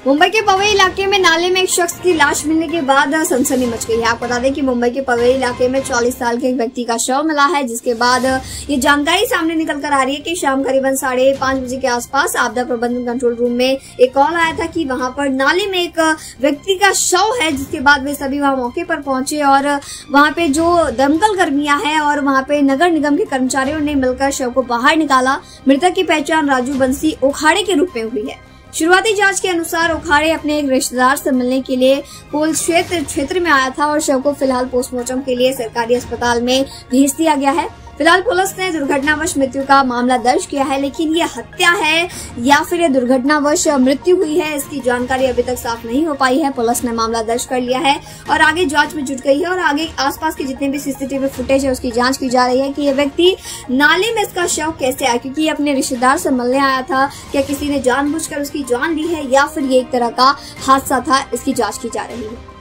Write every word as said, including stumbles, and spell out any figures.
मुंबई के पवई इलाके में नाले में एक शख्स की लाश मिलने के बाद सनसनी मच गई है। आपको बता दें कि मुंबई के पवई इलाके में चालीस साल के एक व्यक्ति का शव मिला है, जिसके बाद ये जानकारी सामने निकल कर आ रही है कि शाम करीबन साढ़े पांच बजे के आसपास आपदा प्रबंधन कंट्रोल रूम में एक कॉल आया था कि वहां पर नाले में एक व्यक्ति का शव है। जिसके बाद वे सभी वहां मौके पर पहुंचे और वहां पे जो दमकल कर्मियां हैं और वहां पे नगर निगम के कर्मचारियों ने मिलकर शव को बाहर निकाला। मृतक की पहचान राजू बंसी ओखाड़े के रूप में हुई है। शुरुआती जांच के अनुसार ओखाड़े अपने एक रिश्तेदार से मिलने के लिए कोल क्षेत्र क्षेत्र में आया था और शव को फिलहाल पोस्टमार्टम के लिए सरकारी अस्पताल में भेज दिया गया है। फिलहाल पुलिस ने दुर्घटनावश मृत्यु का मामला दर्ज किया है, लेकिन ये हत्या है या फिर ये दुर्घटनावश मृत्यु हुई है, इसकी जानकारी अभी तक साफ नहीं हो पाई है। पुलिस ने मामला दर्ज कर लिया है और आगे जांच में जुट गई है और आगे आसपास के जितने भी सीसीटीवी फुटेज है उसकी जांच की जा रही है कि ये व्यक्ति नाले में इसका शव कैसे आया, क्योंकि ये अपने रिश्तेदार से मिलने आया था। क्या किसी ने जानबूझकर उसकी जान ली है या फिर ये एक तरह का हादसा था, इसकी जाँच की जा रही है।